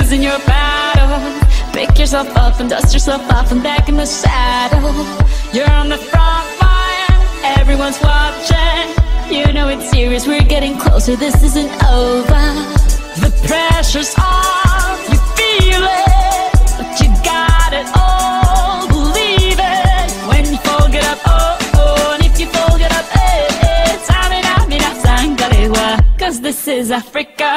losing your battle. Pick yourself up and dust yourself off and back in the saddle. You're on the front line, everyone's watching. You know it's serious, we're getting closer, this isn't over. The pressure's on, you feel it, but you got it all, believe it. When you fold it up, oh, oh, and if you fold it up, eh, eh, samina, mina, sangalewa. Cause this is Africa.